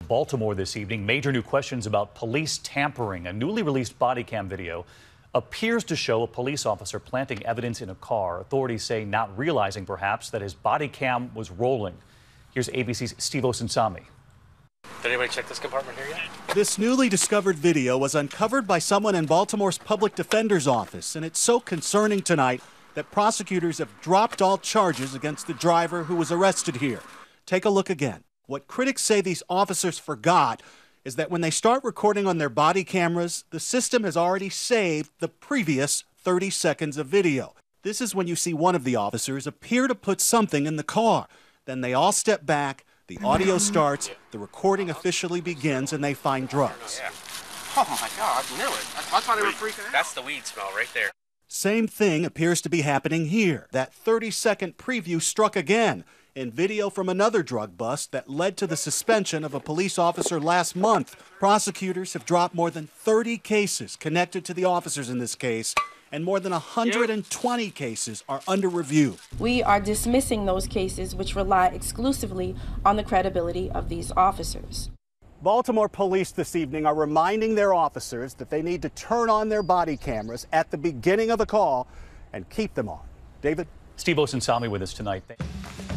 Baltimore this evening. Major new questions about police tampering. A newly released body cam video appears to show a police officer planting evidence in a car. Authorities say not realizing perhaps that his body cam was rolling. Here's ABC's Steve Osunsami. Did anybody check this compartment here yet? This newly discovered video was uncovered by someone in Baltimore's public defender's office, and it's so concerning tonight that prosecutors have dropped all charges against the driver who was arrested here. Take a look again. What critics say these officers forgot is that when they start recording on their body cameras, the system has already saved the previous 30 seconds of video. This is when you see one of the officers appear to put something in the car. Then they all step back, the audio starts, the recording officially begins, and they find drugs. Yeah. Oh my God, I knew it. That's why they were freaking out. That's the weed smell right there. Same thing appears to be happening here. That 30-second preview struck again in video from another drug bust that led to the suspension of a police officer last month. Prosecutors have dropped more than 30 cases connected to the officers in this case, and more than 120 cases are under review. We are dismissing those cases which rely exclusively on the credibility of these officers. Baltimore police this evening are reminding their officers that they need to turn on their body cameras at the beginning of a call and keep them on. David? Steve Osunsami with us tonight.